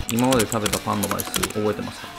今まで食べたパンの枚数覚えてますか？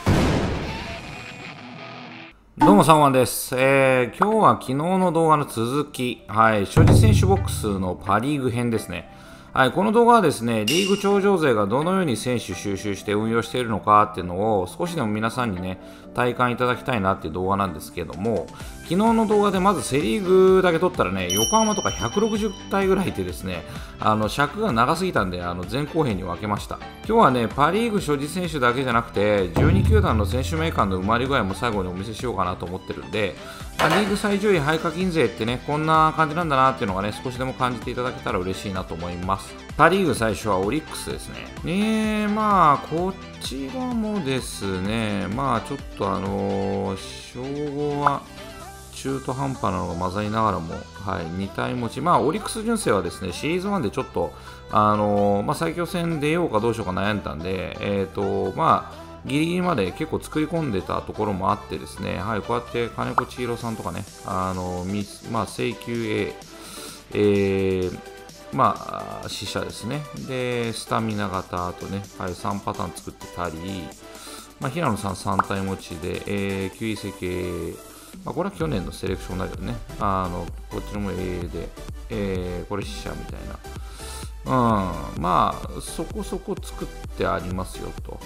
どうも、サンワンです。今日は昨日の動画の続き、所持選手ボックスのパ・リーグ編ですね。この動画はですね、リーグ頂上勢がどのように選手収集して運用しているのかっていうのを少しでも皆さんにね、体感いただきたいなっていう動画なんですけども、昨日の動画でまずセ・リーグだけ取ったらね、横浜とか160体ぐらいいてですね、尺が長すぎたんで、前後編に分けました。今日はね、パ・リーグ所持選手だけじゃなくて、12球団の選手名鑑の埋まり具合も最後にお見せしようかなと思ってるんで、リーグ最上位廃課金税ってね、こんな感じなんだなっていうのがね、少しでも感じていただけたら嬉しいなと思います。パ・リーグ最初はオリックスですね。こちらもですね、ちょっと称号は中途半端なのが混ざりながらも、2体持ち、オリックス純正はですね、シリーズ1でちょっと、最強戦出ようかどうしようか悩んだんで、ギリギリまで結構作り込んでたところもあってですね、こうやって金子千尋さんとかね、請求 A、死者ですね。で、スタミナ型、あとね、3パターン作ってたり、平野さん3体持ちで、9位席、これは去年のセレクションだけどね、こっちのも A で、これ死者みたいな。そこそこ作ってありますよと。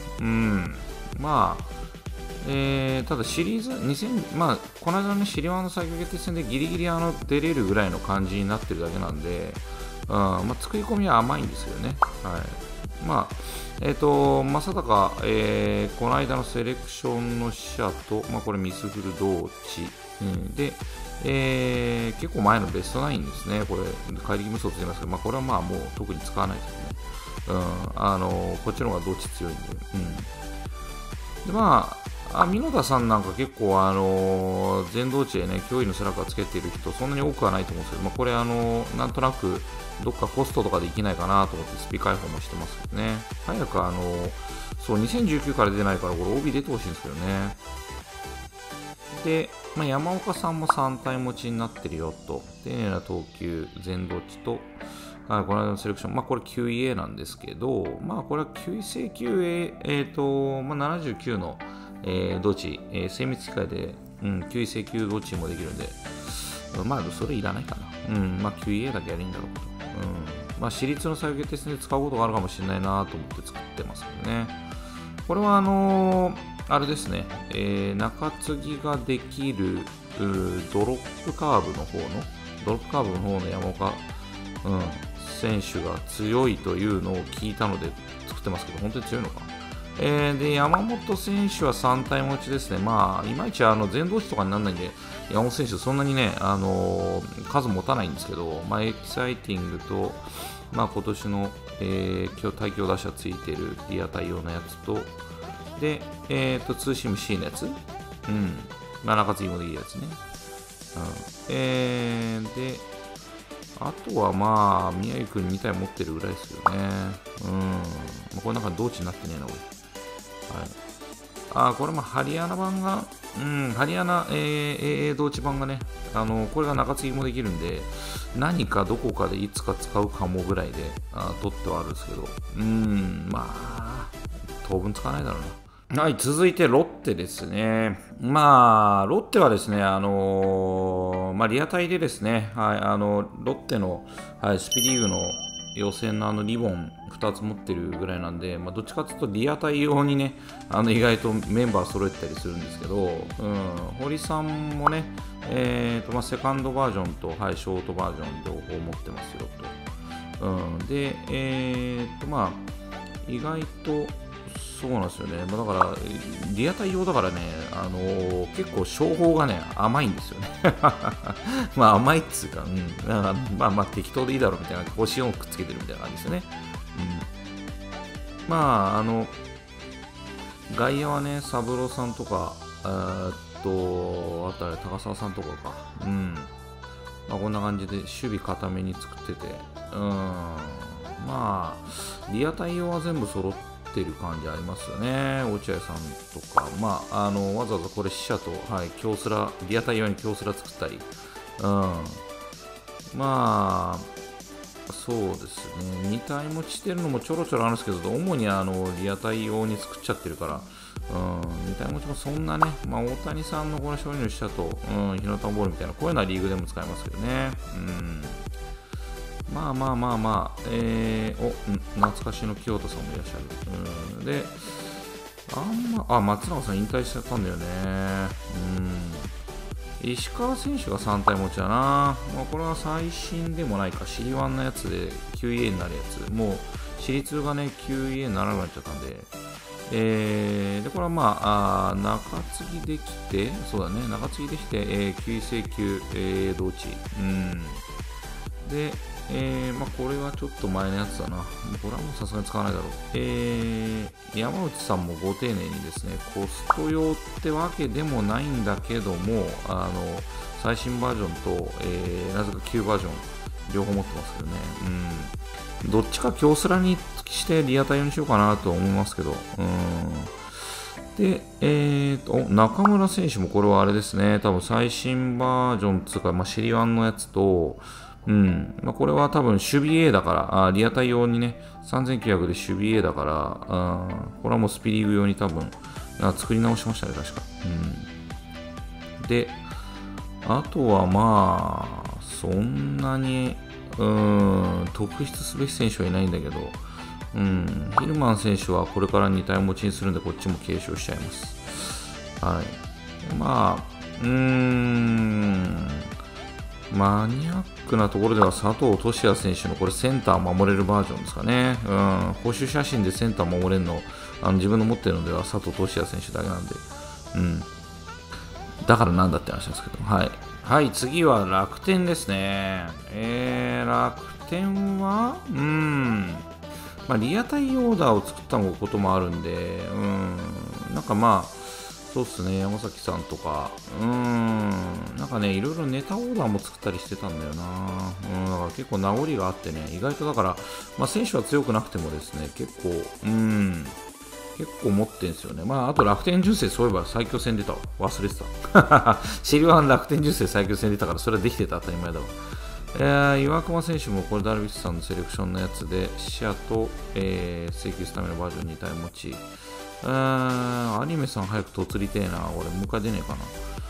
ただシリーズ2000、この間のね、シリワンの最強決定戦でギリギリ出れるぐらいの感じになってるだけなんで、作り込みは甘いんですよね。正隆、この間のセレクションの死者と、これミスフル同値、で、結構前のベストナインですね。これ、怪力無双と言いますけど、これはもう特に使わないですね。こっちの方が同値強いんで。箕田さんなんか結構全同値でね、脅威のスラッガーつけている人、そんなに多くはないと思うんですけど、これなんとなく、どっかコストとかできないかなと思ってスピ開放もしてますけどね。早く2019から出ないから、これ OB 出てほしいんですけどね。で、山岡さんも3体持ちになってるよと。丁寧な投球、全同値と、この間のセレクション、これ 9位 A なんですけど、これは9位請求 A、79の、同値、精密機械で、9位請求同値もできるんで、それいらないかな。9位 A だけやりんだろうと。私立の最強決定戦で使うことがあるかもしれないなと思って作ってますけどね。これはあれですね、中継ぎができるドロップカーブの方の山岡、選手が強いというのを聞いたので作ってますけど、本当に強いのか。で、山本選手は3体持ちですね。いまいち全同値とかにならないんで、山本選手そんなにね、数持たないんですけど、エキサイティングと、今年の、対強打者ついてるリア対応のやつと、で、ツーシーム C のやつ、中継ぎもできるやつね。で、あとは宮城くん2体持ってるぐらいですよね。これなんか同値になってねえな、これもハリアナ版が、ハリアナ、AA 同値版がね、これが中継ぎもできるんで、何かどこかでいつか使うかもぐらいで、取ってはあるんですけど、当分使わないだろうな。続いてロッテですね。ロッテはですね、リアタイでですね、ロッテの、スピリーグの予選のリボン2つ持ってるぐらいなんで、どっちかというとリアタイ用にね、意外とメンバー揃えてたりするんですけど、堀さんもね、セカンドバージョンと、ショートバージョン両方持ってますよと。で、意外と、そうなんですよね。だから、リアタイ用だからね、結構商法がね、甘いんですよね。甘いっつうか、だから適当でいいだろうみたいな、星4をくっつけてるみたいな感じですよね。外野はね、三郎さんとか、あとあれ、高澤さんとかか。こんな感じで守備固めに作ってて、リアタイ用は全部揃ってる感じありますよね。落合さんとか、わざわざこれ死者と、京セラ、リアタイ用に京セラ作ったり、 そうですね、2体持ちしてるのもちょろちょろあるんですけど、主にリアタイ用に作っちゃってるから、2体持ちもそんなね、大谷さんのこの勝利の飛車と、火の玉ボールみたいな、こういうのはリーグでも使えますけどね。懐かしの清田さんもいらっしゃる。で、松永さん引退しちゃったんだよね。石川選手が3体持ちだな。これは最新でもないか、シリワンのやつで 9EA になるやつ。もう、シリ2がね、9EA にならなくなっちゃったんで、で、これは中継ぎできて、そうだね、中継ぎできて、9位制級、同値。で、これはちょっと前のやつだな。これはもうさすがに使わないだろう。山内さんもご丁寧にですね、コスト用ってわけでもないんだけども、最新バージョンと、なぜか旧バージョン、両方持ってますけどね。どっちか京セラにしてリアタイ用にしようかなと思いますけど。で、中村選手もこれはあれですね、多分最新バージョンつうか、シリワンのやつと、これは多分守備 A だから、リアタイ用にね、3900で守備 A だから、これはもうスピリーグ用に多分、作り直しましたね、確か。で、あとはそんなに、特筆すべき選手はいないんだけど、ヒルマン選手はこれから2体持ちにするんで、こっちも継承しちゃいます。はい。マニアックなところでは佐藤俊也選手のこれセンター守れるバージョンですかね。報酬写真でセンター守れるの、自分の持ってるのでは佐藤俊也選手だけなんで、だからなんだって話ですけど、はい。はい、次は楽天ですね。楽天は、リアタイオーダーを作ったこともあるんで、そうっすね、山崎さんとか、いろいろネタオーダーも作ったりしてたんだよな。だから結構名残があってね、意外とだから、選手は強くなくてもですね、結構持ってんですよね。あと楽天純正、そういえば最強戦出たわ。忘れてた。シリワン楽天純正最強戦出たから、それはできてた当たり前だわ。岩隈選手もこれダルビッシュさんのセレクションのやつで、視野と、請求スタミナバージョン2体持ち。アニメさん早くとつりてえな。俺、もう一回出ねえかな。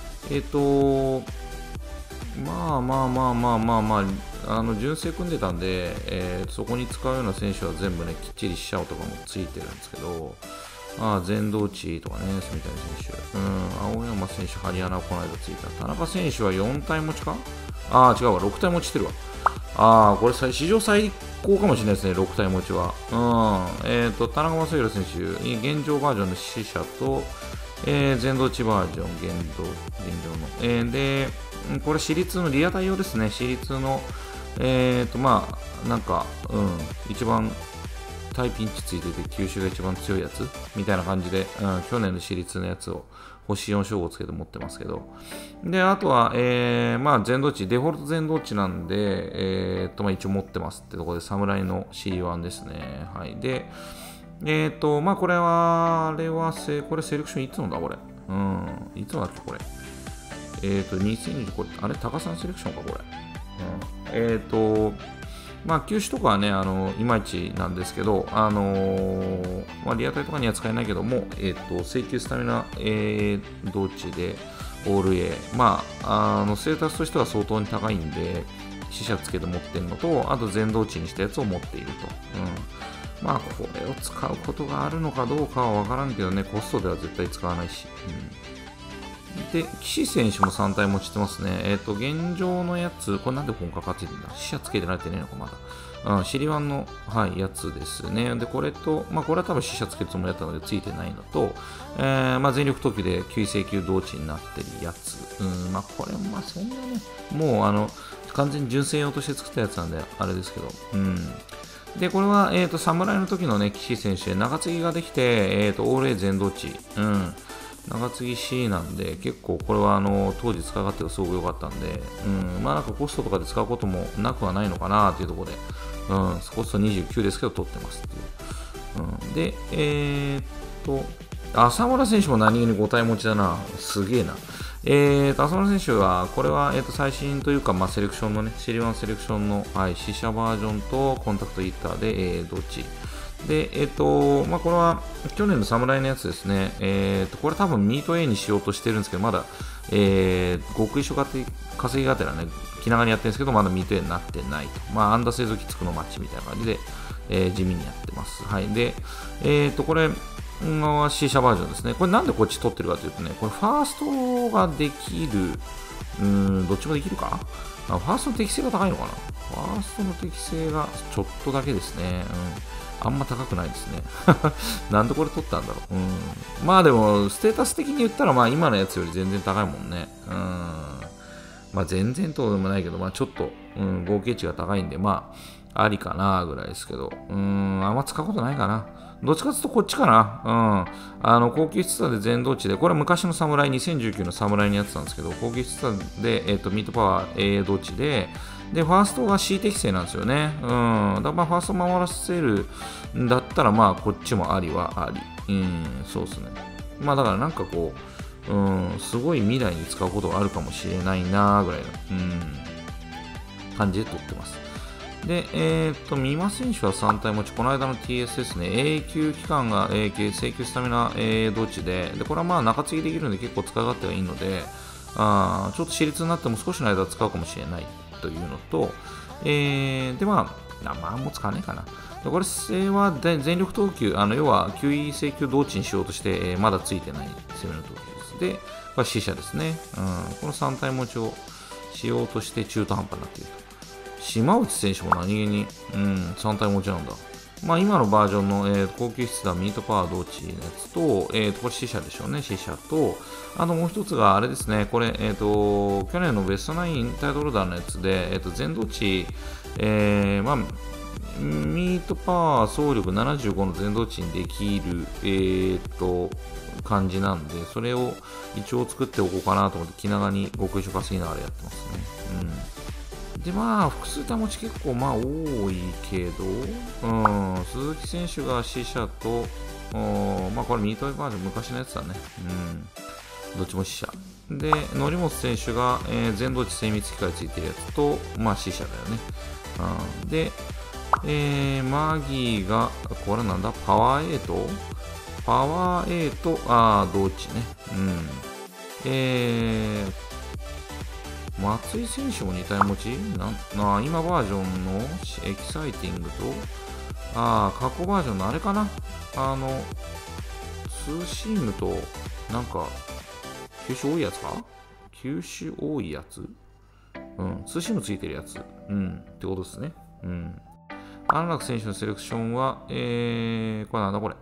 純正組んでたんで、そこに使うような選手は全部ね、きっちりシャオとかもついてるんですけど、全道地とかね、住谷選手、青山選手、ハリアナこの間ついた。田中選手は4体持ちか？違うわ、6体持ちしてるわ。これ史上最高かもしれないですね、6体持ちは。田中将大選手、現状バージョンの死者と、全道地バージョン、現状の。で、これ、私立のリアタイ用ですね。私立の、一番タイピンチついてて、球種が一番強いやつみたいな感じで、去年の私立のやつを星4称号つけて持ってますけど。で、あとは、全道地、デフォルト全道地なんで、一応持ってますってところで、侍の C1 ですね。はい。で、これは、これセレクションいつのだ、これ。いつのだっけ、これ。2020、これ、あれ、高さんセレクションか、これ。球種とかはね、いまいちなんですけど、リアタイとかには使えないけども、請求スタミナ、同値で、オール A。ステータスとしては相当に高いんで、死者つけて持ってるのと、あと全同値にしたやつを持っていると。これを使うことがあるのかどうかはわからんけどね、コストでは絶対使わないし。で、岸選手も3体持ちてますね。現状のやつ、これなんで本格化ついてるんだ？死者つけてないってねえのか、まだ。シリワンの、やつですね。で、これと、これは多分死者つけるつもりだったのでついてないのと、全力投球で9請求同値になってるやつ。これもそんなね、もう完全に純正用として作ったやつなんで、あれですけど。で、これは、侍の時のね、岸選手で中継ぎができて、オール A 全同値。中継ぎ C なんで、結構これは当時使い勝手がすごく良かったんで、コストとかで使うこともなくはないのかなっていうところで、コスト29ですけど取ってますっていう。で、 浅村選手も何気に5体持ちだな。すげえな。浅村選手は、これは、最新というか、セレクションのね、シリワンセレクションの、はい、試写バージョンとコンタクトヒッターで、どっちで、これは去年の侍のやつですね。これ多分ミート A にしようとしてるんですけど、まだ、極意書稼ぎがてらね、気長にやってるんですけど、まだミート A になってないと。アンダー製造機つくのマッチみたいな感じで、地味にやってます。はい。で、これ、は C 社バージョンですね。これなんでこっち取ってるかというとね、これファーストができる、どっちもできるかファーストの適性が高いのかな。ファーストの適性がちょっとだけですね。あんま高くないですね。なんでこれ取ったんだろう。でも、ステータス的に言ったら、今のやつより全然高いもんね。全然とでもないけど、ちょっと、合計値が高いんで、ありかなぐらいですけど、あんま使うことないかな。どっちかというとこっちかな。高級室で全同値で、これは昔の侍、2019の侍にやってたんですけど、高級室で、ミートパワー A 同値で、ファーストが C 適正なんですよね。だからファースト守らせるんだったら、こっちもありはあり。そうですね。だからなんかこう、すごい未来に使うことがあるかもしれないなぐらいの、感じで取ってます。で、三馬選手は3体持ち、この間の TS ですね、永久期間が、請求スタミナ、同値で、これは中継ぎできるので結構使い勝手がいいので、ちょっと私立になっても少しの間使うかもしれないというのと、もう使わないかな。でこれは全力投球、要は QE 請求同値にしようとして、まだついてない攻めの投球です。で、これ C 社ですね。この3体持ちをしようとして中途半端になっていると。島内選手も何気に、3体持ちなんだ。今のバージョンの、高級質だミートパワー同値のやつと、これ C 社でしょうね、C 社と、もう一つがあれですね、これ、去年のベストナインタイトルホルダーのやつで、全同値、ミートパワー総力75の全同値にできる、感じなんで、それを一応作っておこうかなと思って、気長に極意書稼ぎながらやってますね。で、複数体持ち結構多いけど、鈴木選手が C 社と、これミートバージョン昔のやつだね。どっちも C 社。で、則本選手が、全同値精密機械ついてるやつと、C 社だよね。で、マギーが、これなんだパワー A と、同値ね。松井選手も2体持ち今バージョンのエキサイティングと、過去バージョンのあれかなツーシームと、球種多いやつか球種多いやつツーシームついてるやつってことですね。安楽選手のセレクションは、これなんだこれ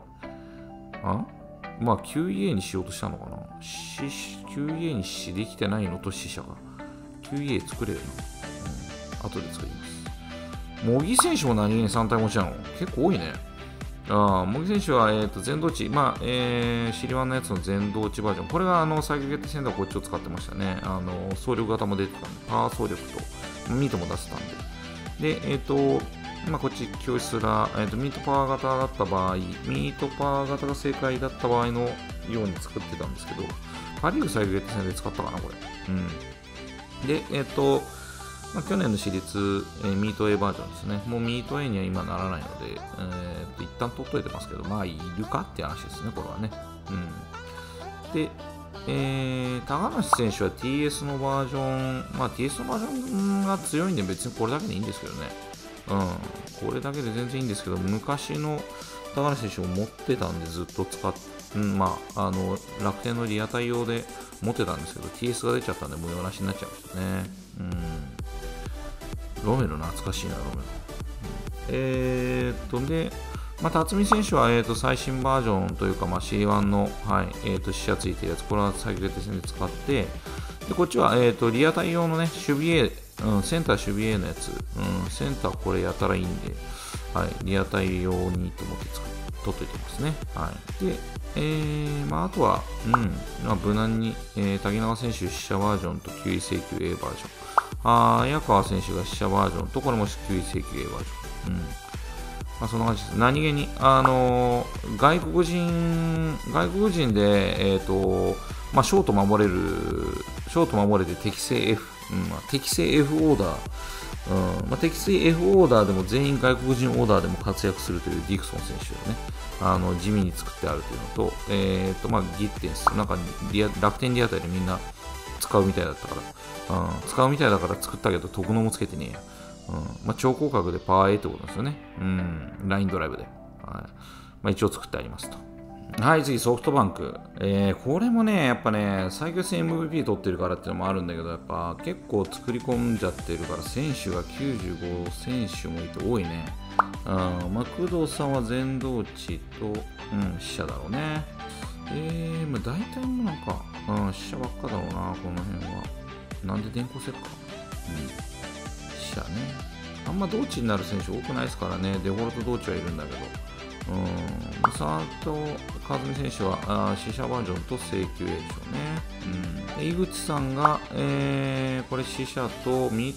QA にしようとしたのかな QA にできてないのと死者が。QA 作れるな。後で作ります。茂木選手も何気に3体持ちなの結構多いね。茂木選手は、全同値、シリワンのやつの全同値バージョン。これが最強決定戦ではこっちを使ってましたね。総力型も出てたんで、パワー総力と、ミートも出せたんで。で、こっち、教室ら、ミートパワー型だった場合、ミートパワー型が正解だった場合のように作ってたんですけど、パ・リーグ最強決定戦で使ったかな、これ。で、去年の私立、ミート A バージョンですね。もうミート A には今ならないので、一旦取っといてますけど、いるかって話ですね、これはね。で、高梨選手は TS のバージョン、TS のバージョンが強いんで別にこれだけでいいんですけどね。これだけで全然いいんですけど、昔の高梨選手を持ってたんでずっと使って、楽天のリア対応で持ってたんですけど、TS が出ちゃったんで無用なしになっちゃいましたね。ロメロ懐かしいな、ロメロ。で、辰巳選手は、最新バージョンというか、C1 の、試写ついてるやつ、これは最強決定戦で使って、で、こっちは、リア対応のね、守備 A、センター守備 A のやつ、センターこれやたらいいんで、リア対応にと思って取っといてますね。で、あとは、無難に、滝永選手、試写バージョンと9位請求 A バージョン。矢川選手が試写バージョンと、これも9位請求 A バージョン。 まあ、そんな感じです。何気に、外国人で、まあ、ショート守れて適正 F、まあ、適正 F オーダー、まあ、適正 F オーダーでも全員外国人オーダーでも活躍するというディクソン選手をね、地味に作ってあるというのと、まあ、ギッテンス、なんか楽天リアタイでみんな使うみたいだったから、使うみたいだから作ったけど、特納もつけてねえや。まあ、超広角でパワー A ってことですよね。ラインドライブで。はい、まあ、一応作ってありますと。はい、次、ソフトバンク。これもね、やっぱね、最強戦 MVP 取ってるからっていうのもあるんだけど、やっぱ結構作り込んじゃってるから、選手が95選手もいて多いね。まあ、工藤さんは全道地と、死者だろうね。まあ、大体もなんか、死者ばっかだろうな、この辺は。なんで電光石火死者ね。あんま同地になる選手多くないですからね。デフォルト同地はいるんだけど。佐藤和美選手は死者バージョンと請求 A でしょうね。井口さんが、これ死者とミー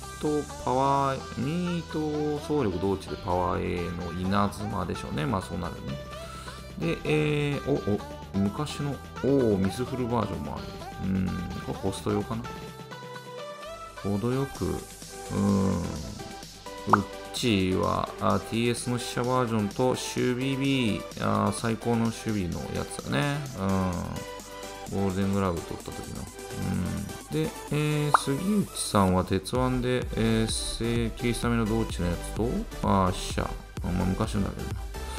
ト総力同地でパワー A の稲妻でしょうね。まあそうなるね。で、昔のミスフルバージョンもある。これホスト用かな。程よく、ウッチーはTS の死者バージョンと守備 B 最高の守備のやつだね。ゴールデングラブ取った時の。で、杉内さんは鉄腕で、正規スタミナ同値のやつと、死者。まあ、昔のだけど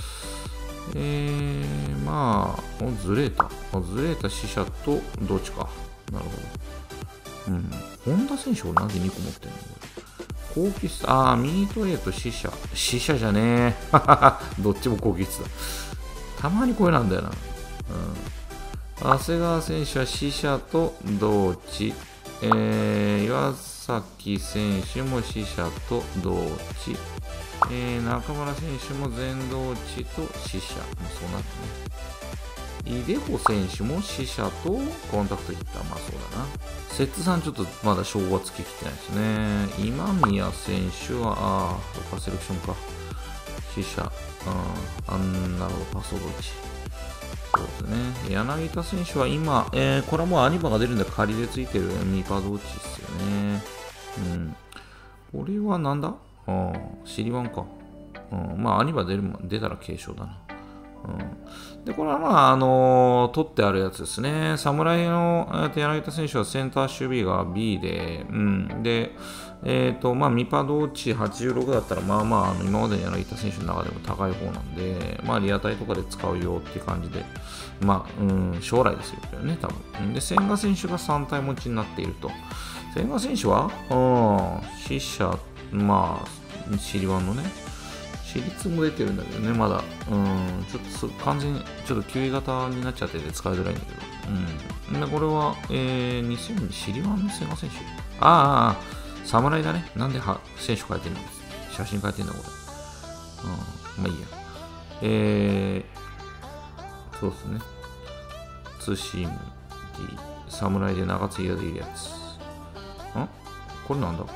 な。まあ、ずれた死者と同値か。なるほど。本田選手をなんで2個持ってんの高級質、ミート A と死者じゃねえ。どっちも高級質だ。たまにこれなんだよな。長谷川選手は死者と同値。岩崎選手も死者と同値。中村選手も全同値と死者。そうなってね。イデホ選手も死者とコンタクトヒッター。まあそうだな。セッツさんちょっとまだ称号つけきってないですね。今宮選手は、ロカセレクションか。死者。なるほど、パソドチ。そうですね。柳田選手は今、これはもうアニバが出るんで仮でついてるミパドチですよね。これはなんだシリワンか。まあアニバ出たら継承だな。で、これはまあ、取ってあるやつですね。侍の柳田選手はセンター守備が B で、で、まあ、ミパド値86だったら、まあまあ、今までの柳田選手の中でも高い方なんで、まあ、リアタイとかで使うよっていう感じで、まあ、将来ですよね、多分。で、千賀選手が3体持ちになっていると。千賀選手は、死者、まあ、シリワンのね、比率も出てるんだけどね、まだ。ちょっと完全に、ちょっと9位型になっちゃってて使いづらいんだけど。で、これは、2000シリワンの千賀選手。侍だね。なんで選手変えてるの写真変えてんだ、これ。まあいいや。そうですね。ツーシーム、D、侍で長継ぎができるやつ。これなんだ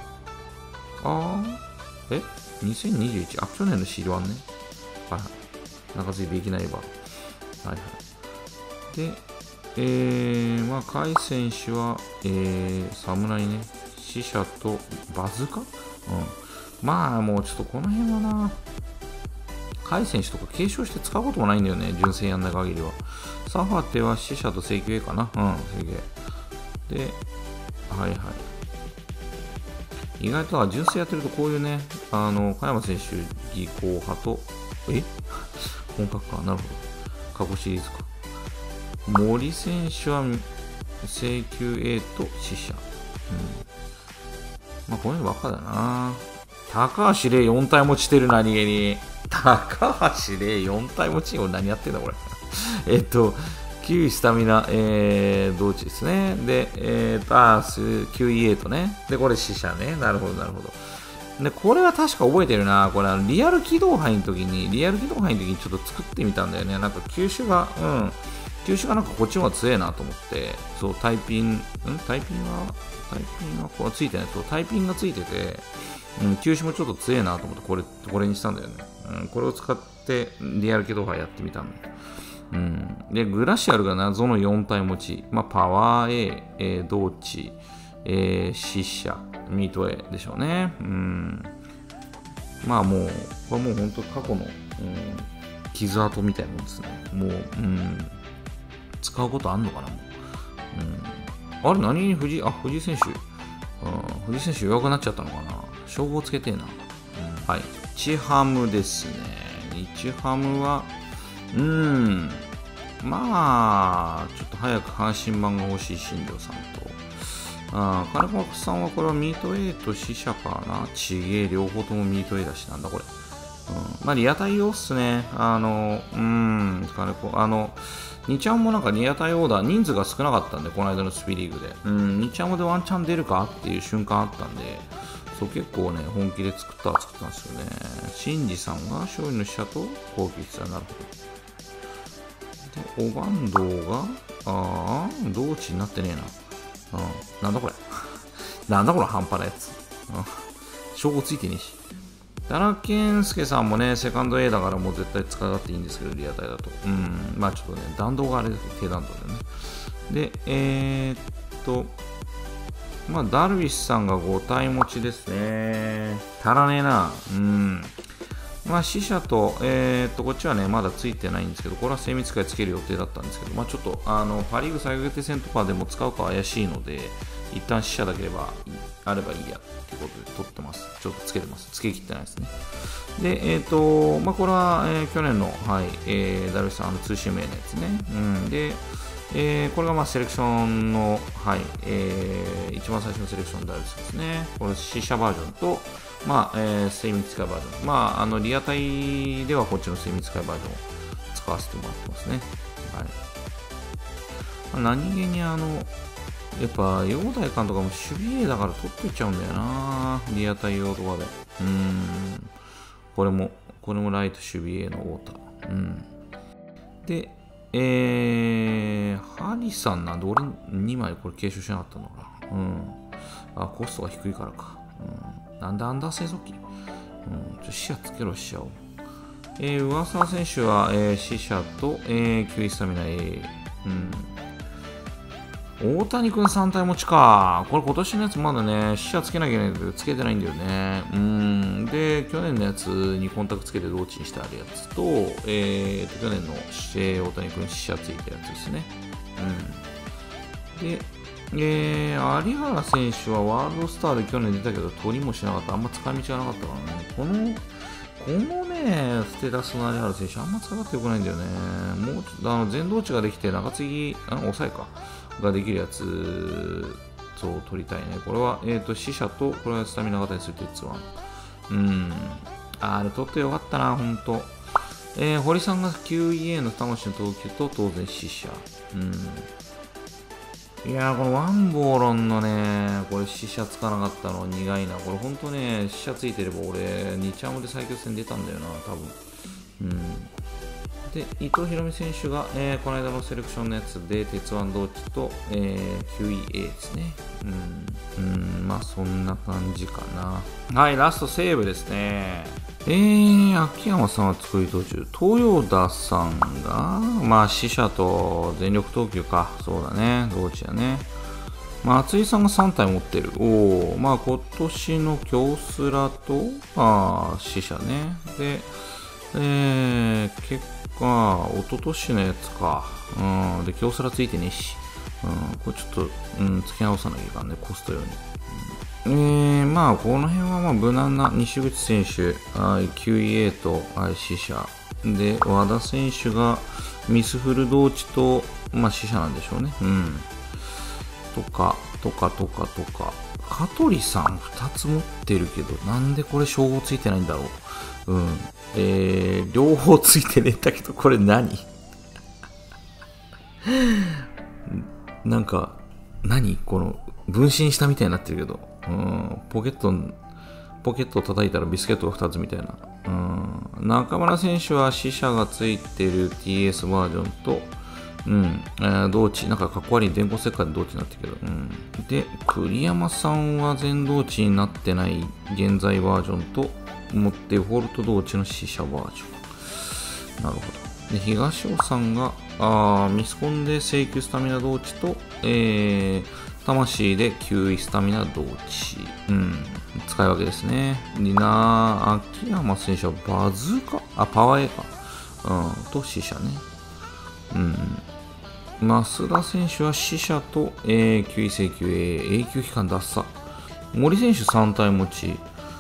2021、去年のシリワンね。はいはい。中継ぎできないわ。はいはい。で、まあ、甲斐選手は、侍ね。死者とバズかまあ、もうちょっとこの辺はな。甲斐選手とか継承して使うこともないんだよね。純正やんない限りは。サファテは死者と請求 A かな。請求 A。で、はいはい。意外と純正やってるとこういうね、加山選手、技巧派と、本格か、なるほど。過去シリーズか。森選手は請求 A と死者。まあ、こういうのばっかだな。高橋礼4体持ちしてる何気に。高橋礼4体持ち俺何やってんだこれ。9位スタミナ、同値ですね。で、9位 A とね。で、これ死者ね。なるほど、なるほど。で、これは確か覚えてるな。これ、リアル起動杯の時にちょっと作ってみたんだよね。なんか球種がなんかこっちの方が強えなと思って、そう、タイピンはこうついてない。そう、タイピンがついてて、球種もちょっと強えなと思って、これにしたんだよね。 うん、これを使ってリアル系動画やってみたんだよ。うん、で、グラシアルが謎の4体持ち、まあ、パワー A、同値、死者、ミート A でしょうね。うん、まあもう、これもう本当過去の、傷跡みたいなもんですね。もう、使うことあんのかな、もう。あれ、何に藤井選手、藤井選手弱くなっちゃったのかな。称号つけてえな。はい。日ハムですね。日ハムは、まあ、ちょっと早く阪神版が欲しい新庄さんと、金子さんはこれはミート A と死者かな。ちげえ、両方ともミート A だし、なんだこれ。まあ、リア対応っすね。金子、日ハムもなんかリア対応だ、人数が少なかったんで、この間のスピリーグで。日ハムでワンチャン出るかっていう瞬間あったんで、そう結構ね、本気で作ったんですよね。新次さんが勝利の死者と高級筆はなるほど。で、オガンドが、同値になってねえな。なんだこれ。なんだこれ半端なやつ。称号ついてねえし。奈良健介さんもね、セカンド A だからもう絶対使い勝手いいんですけど、リアタイだと。まあちょっとね、弾道があれだけど、低弾道でね。で、まあダルビッシュさんが5体持ちですね。足らねえな。まあ死者と、こっちはね、まだついてないんですけど、これは精密使いつける予定だったんですけど、まあちょっと、パ・リーグ最後決定戦とかでも使うか怪しいので、一旦死者だけあればいいやっていうことで取ってます。ちょっとつけてます。つけ切ってないですね。で、まあこれは、去年の、はい、ダルビッシュさん、通信名のやつね。で、これがまあセレクションの、はい、一番最初のセレクションダルビッシュですね。これ死者バージョンと、まあ、精密使いバージョン。まあ、リアタイではこっちの精密使いバージョンを使わせてもらってますね。はい。何気にやっぱ、陽大監督も守備 A だから取っといちゃうんだよな。リアタイ用とかで。これもライト守備 A の太田。で、ハリさんなんで俺2枚これ継承しなかったのかな。コストが低いからか。なんでアンダー製造機死者つけろ、死者を。上沢選手は、死者と、9位スタミナ A。大谷君3体持ちか。これ今年のやつまだね、死者つけなきゃいけないけど、つけてないんだよね。で、去年のやつにコンタクトつけて同値にしてあるやつと、去年の大谷君死者ついたやつですね。で、有原選手はワールドスターで去年出たけど、取りもしなかった。あんま使い道がなかったからね。このね、ステータスの有原選手、あんま使い勝手良くないんだよね。もう、全同値ができて、中継ぎ、抑えか。ができるやつを取りたいね。これは、死者と、これはスタミナ型にする鉄腕。あれ取ってよかったな、ほんと。堀さんが QEA の魂の投球と、当然死者。いやー、このワンボーロンのね、これ死者つかなかったの苦いな。これほんとね、死者ついてれば俺、2チャームで最強戦出たんだよな、多分。で、伊藤博美選手が、この間のセレクションのやつで、鉄腕同値と、QEA ですね。まあそんな感じかな。はい、ラストセーブですね。秋山さんは作り途中。豊田さんが、まあ死者と全力投球か。そうだね、同値やね。まあ、厚井さんが3体持ってる。まあ今年の京スラと、死者ね。で、結果、一昨年のやつか。で、京セラついてねえし。これちょっと、付け直さなきゃいかんね、コスト用に。まあ、この辺はまあ無難な西口選手、QEA と死者。で、和田選手がミスフル同値と、まあ死者なんでしょうね。とか。香取さん2つ持ってるけど、なんでこれ称号ついてないんだろう。両方ついてねえんだけど、これ何なんか、この、分身したみたいになってるけど、ポケットを叩いたらビスケットが2つみたいな。中村選手は死者がついてる TS バージョンと、同値、なんかかっこ悪い電光石火で同値になってるけど、で、栗山さんは全同値になってない現在バージョンと、 持ってフォルト同地の死者バージョン。なるほど。で、東尾さんが、ミスコンで請求スタミナ同地と、魂で9位スタミナ同地。使い分けですね。秋山選手はバズーカパワー A か。と死者ね。増田選手は死者と、9位請求 A 級期間脱差。森選手3体持ち。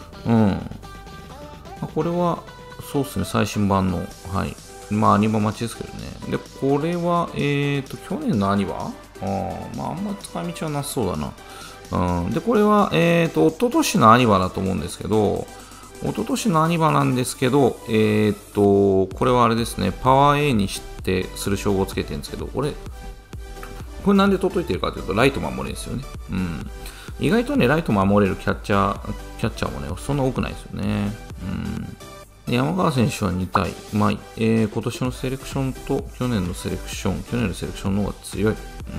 これは、そうですね、最新版の、はい。アニバ待ちですけどね。で、これは、去年のアニバあんま使い道はなさそうだな。で、これは、一昨年のアニバだと思うんですけど、一昨年のアニバなんですけど、これはあれですね、パワー A にしてする称号をつけてるんですけど、これなんで届いてるかというと、ライト守れるんですよね。意外とね、ライト守れるキャッチャーもね、そんな多くないですよね。山川選手は2体、今年のセレクションと去年のセレクションの方が強い。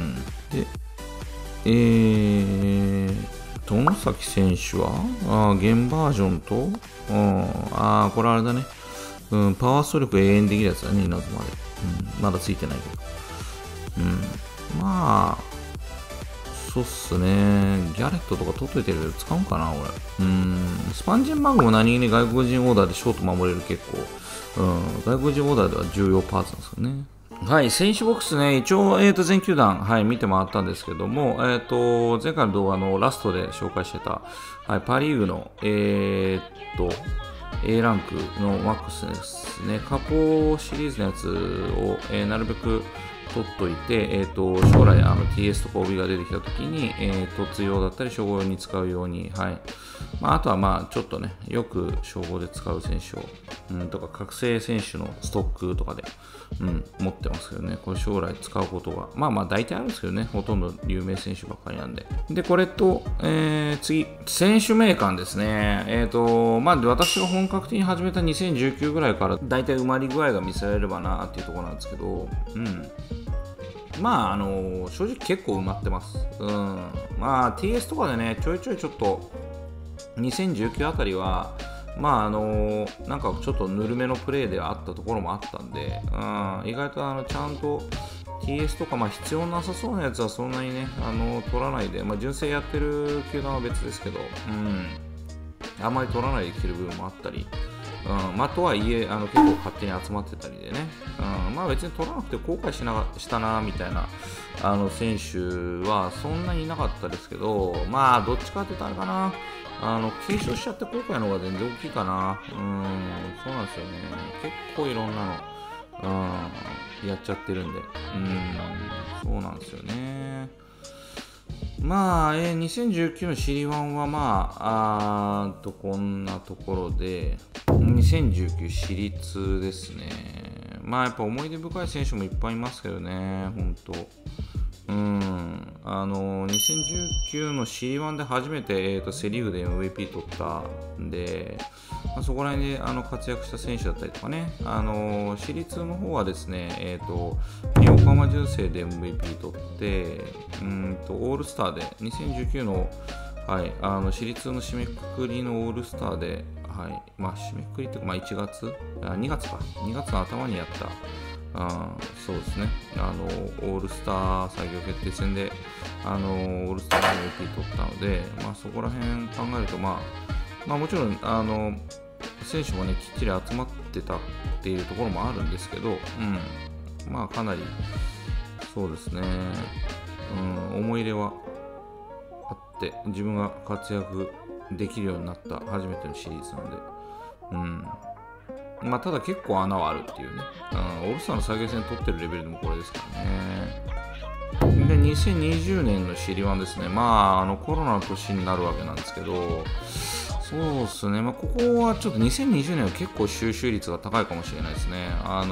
で、外崎選手は、現バージョンと、これあれだね。パワースト力永遠できるやつだね、稲妻で。まだついてないけど。そうっすね。ギャレットとか取っといてるけど使うんかな、俺。スパンジンバグも何気に外国人オーダーでショート守れる結構。外国人オーダーでは重要パーツなんですよね。はい、選手ボックスね、一応、全球団、はい、見て回ったんですけども、前回の動画のラストで紹介してた、はい、パ・リーグの、A ランクのマックスですね、過去シリーズのやつを、なるべく取っといて、将来TS とか OB が出てきたときに、突用だったり、称号に使うように、はい。あとはちょっとね、よく称号で使う選手を、とか、覚醒選手のストックとかで、持ってますけどね、これ将来使うことが、大体あるんですけどね、ほとんど有名選手ばっかりなんで。で、これと、次、選手名鑑ですね。私が本格的に始めた2019ぐらいから、大体埋まり具合が見せられればなっていうところなんですけど、正直結構埋まってます。TS とかでね、ちょいちょっと、2019あたりは、なんかちょっとぬるめのプレーであったところもあったんで、意外とちゃんと TS とか、必要なさそうなやつはそんなにね、取らないで、純正やってる球団は別ですけど、あんまり取らないできてる部分もあったり、とはいえ、結構勝手に集まってたりでね、別に取らなくて後悔したなみたいな選手はそんなにいなかったですけど、どっちかって言ったらあれかな、継承しちゃって後悔の方が全然大きいかな。そうなんですよね。結構いろんなの、やっちゃってるんで、そうなんですよね。2019のシリワンはこんなところで、2019私立ですね。やっぱ思い出深い選手もいっぱいいますけどね、本当。2019の C1 で初めて、セ・リーグで MVP 取ったんで、そこら辺で活躍した選手だったりとかね、私立の方はですね、横浜純正で MVP 取って、オールスターで、2019の、はい、私立の締めくくりのオールスターで、はい、締めくくりというか、2月の頭にやった、そうですね、オールスター最強決定戦で、オールスターの MVP 取ったので、そこら辺考えると、もちろん、選手もね、きっちり集まってたっていうところもあるんですけど、かなり、そうですね、思い入れはあって、自分が活躍できるようになった初めてのシリーズなんで、ただ結構穴はあるっていうね、オールスターの最強戦取ってるレベルでもこれですからね。で、2020年のシリワンですね、コロナの年になるわけなんですけど、そうですね、ここはちょっと2020年は結構収集率が高いかもしれないですね。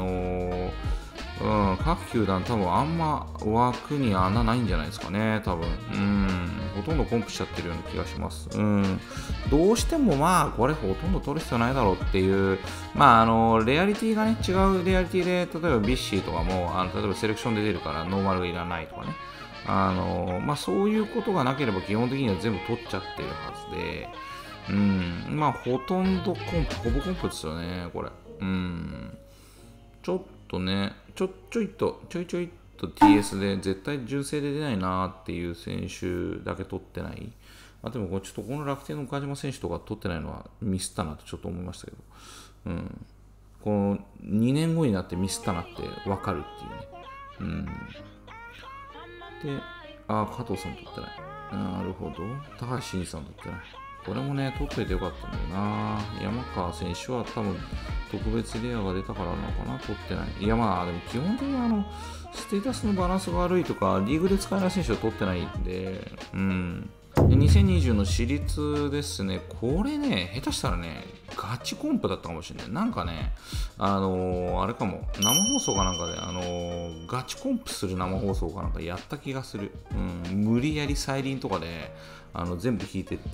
各球団多分あんま枠に穴ないんじゃないですかね、多分。ほとんどコンプしちゃってるような気がします。どうしてもこれほとんど取る必要ないだろうっていう、レアリティがね、違うレアリティで、例えばビッシーとかも、例えばセレクションで出るからノーマルがいらないとかね。そういうことがなければ基本的には全部取っちゃってるはずで、 まあ、ほとんどほぼコンプですよね、これ。ちょっとね、ちょいちょいと TS で絶対純正で出ないなっていう選手だけ取ってない。でもちょっとこの楽天の岡島選手とか取ってないのはミスったなとちょっと思いましたけど、この2年後になってミスったなって分かるっていうね。で、加藤さん取ってない。なるほど。高橋真司さん取ってない。これもね、取っといてよかったんだよな。山川選手は多分特別レアが出たからなのかな、取ってない。いやまあ、でも基本的にステータスのバランスが悪いとか、リーグで使えない選手は取ってないんで、2020の私立ですね、これね、下手したらね、ガチコンプだったかもしれない。なんかね、あれかも、生放送かなんかで、ガチコンプする生放送かなんかやった気がする。無理やり再臨とかで、全部引いてって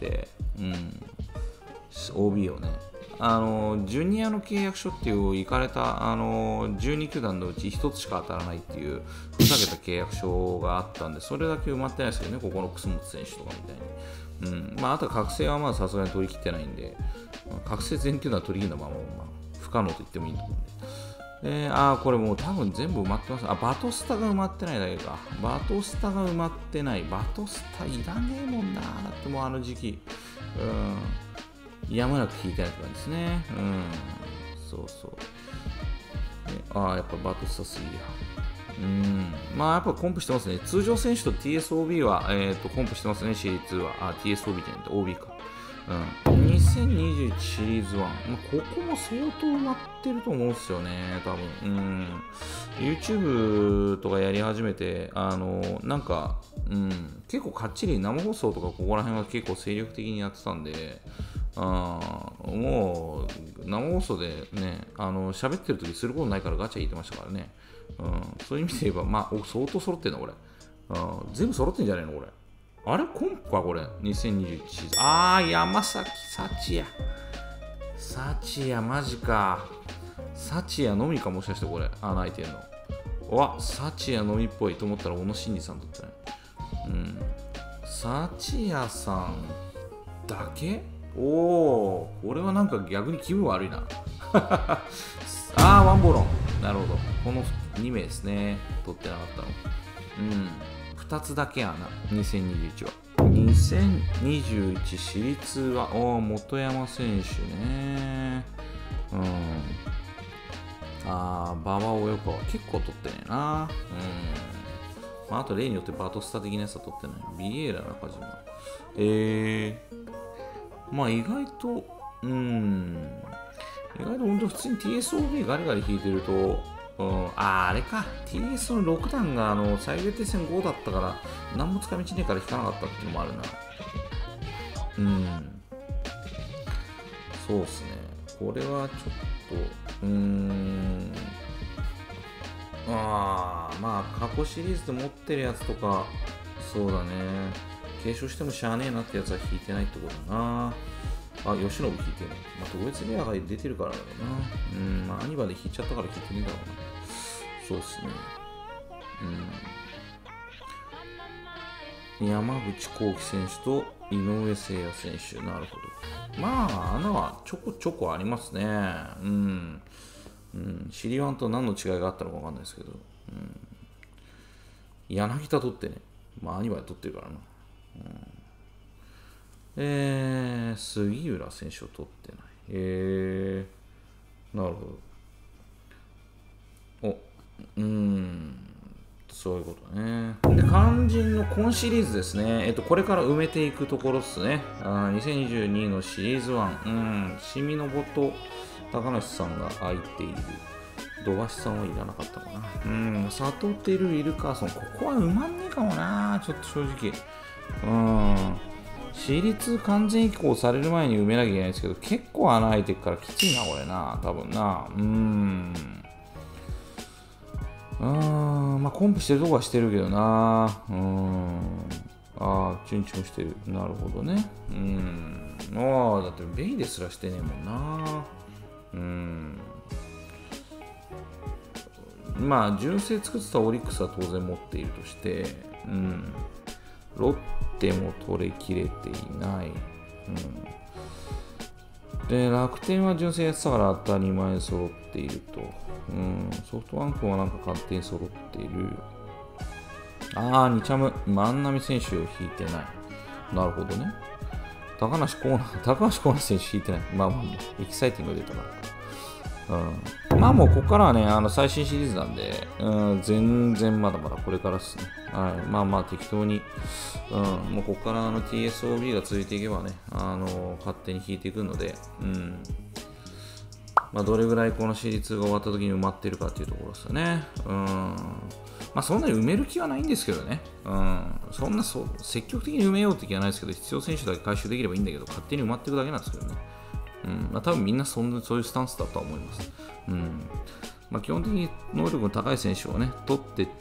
、OB をね、ジュニアの契約書っていう行かれた、12球団のうち1つしか当たらないっていうふざけた契約書があったんで、それだけ埋まってないですけどね、ここの楠本選手とかみたいに。あとは覚醒はまあさすがに取り切ってないんで、覚醒全球団取り切るのはまあ不可能と言ってもいいと思うんで。これもう多分全部埋まってます。バトスタが埋まってないだけか。バトスタが埋まってない。バトスタいらねえもんな。だってもうあの時期。やむなく引いたやつなんですね。そうそう。やっぱバトスタすぎや。やっぱコンプしてますね。通常選手と TSOB は、コンプしてますね、シリーズは。TSOB じゃなくて OB か。2021シリーズ1。ここも相当埋まってると思うんですよね、多分。YouTube とかやり始めて、なんか、結構かっちり生放送とかここら辺は結構精力的にやってたんで、もう生放送でね、喋ってる時することないからガチャ引いてましたからね。そういう意味で言えば、相当揃ってんな、これ。全部揃ってんじゃないの、これ。あれコンプか、これ。2021シーズン。山崎幸也。幸也、マジか。幸也のみか、もしかしてこれ。穴開いてんの。幸也のみっぽいと思ったら、小野伸二さんだったね。幸也さんだけこれはなんか逆に気分悪いな。ワンボロン。なるほど。この2名ですね。取ってなかったの。2つだけやな。2021は。2021私立は、本山選手ね。馬場親子は結構取ってねえな。あと例によってバトスタ的なやつは取ってない。ビエーラ中島。意外と本当普通に TSOB ガリガリ引いてると、あれか、TS の6段が最優定戦5だったから、何も使い道ねえから引かなかったっていうのもあるな。そうっすね。これはちょっと、過去シリーズで持ってるやつとか、そうだね。継承してもしゃあねえなってやつは引いてないってことだな。吉信引いてる。特別レアが出てるからだろうな。アニバで引いちゃったから引いてねえんだろうな。そうっすね。山口幸輝選手と井上誠也選手。なるほど。穴はちょこちょこありますね。シリワンと何の違いがあったのかわかんないですけど。柳田取ってね。アニバで取ってるからな。杉浦選手を取ってない。なるほど。そういうことね。で、肝心の今シリーズですね。これから埋めていくところですね。2022のシリーズ1。清水のぼと高梨さんが空いている。土橋さんはいらなかったかな。佐藤輝、ウィルカーソン。ここは埋まんねえかもな。ちょっと正直。私立完全移行される前に埋めなきゃいけないんですけど、結構穴開いてるからきついな、これな。多分な。コンプしてるとこはしてるけどな。チュンチュンしてる。なるほどね。だってベイですらしてねえもんな。純正作ってたオリックスは当然持っているとして、ロッテも取れきれていない。 で、楽天は純正やってたから当たり前揃っていると。ソフトバンクはなんか勝手に揃っている。2チャム、万波選手を引いてない。なるほどね。高橋光成選手引いてない。エキサイティングが出たな。もうここからはね、最新シリーズなんで、全然まだまだこれからですね。適当に、もうここからTSOB が続いていけばね、勝手に引いていくので、どれぐらいこのシリーズが終わった時に埋まってるかっていうところですよね。そんなに埋める気はないんですけどね。そんな積極的に埋めようって気はないですけど、必要選手だけ回収できればいいんだけど、勝手に埋まっていくだけなんですけどね。多分みんなそういうスタンスだとは思います。基本的に能力の高い選手をね、取っていって、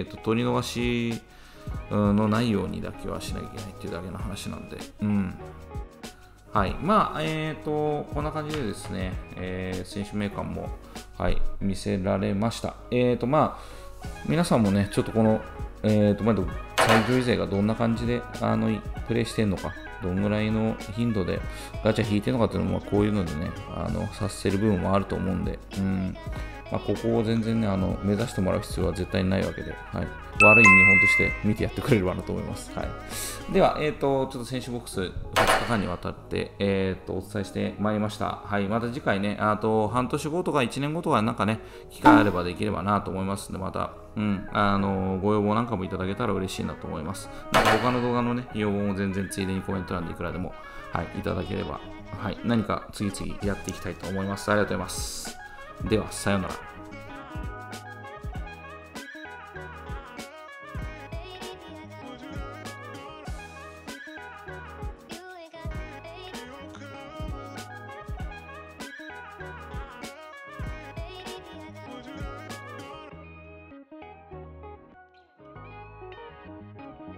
取り逃しのないようにだけはしなきゃいけないっていうだけの話なんで。はい。こんな感じでですね、選手名鑑も、見せられました。皆さんもね、ちょっとこの、最上位勢がどんな感じでプレイしてるのか、どんぐらいの頻度でガチャ引いてるのかっていうのも、こういうのでね、察せる部分もあると思うんで、ここを全然ね、目指してもらう必要は絶対にないわけで、悪い見本として見てやってくれればなと思います。では、ちょっと選手ボックス2日間にわたって、お伝えしてまいりました。また次回ね、半年後とか1年後とかなんかね、機会あればできればなと思いますので、また、ご要望なんかもいただけたら嬉しいなと思います。なんか他の動画のね、要望も全然ついでにコメント欄でいくらでも、いただければ、何か次々やっていきたいと思います。ありがとうございます。では、さようなら。